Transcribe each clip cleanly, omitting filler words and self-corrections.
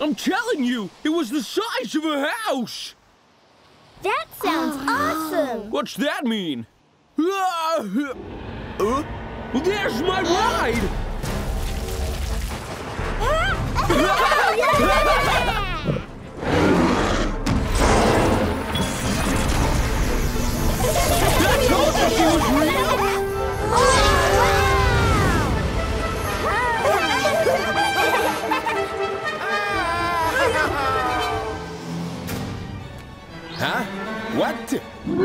I'm telling you, it was the size of a house. That sounds awesome. What's that mean? Well, there's my ride. I told you she was real. Huh? What?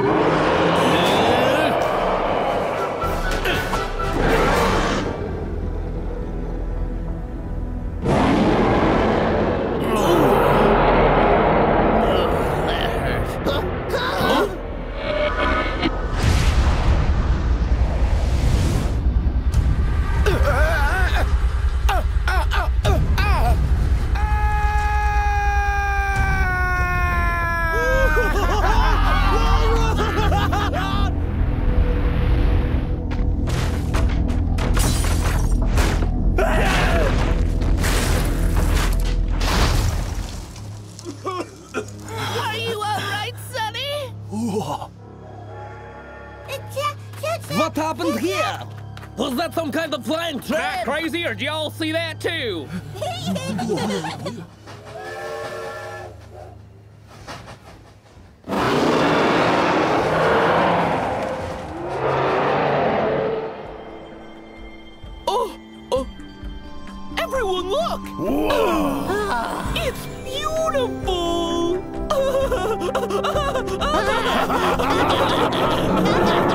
What happened here? Was that some kind of flying train? Crazy, or did y'all see that too? Everyone look! Whoa! It's beautiful!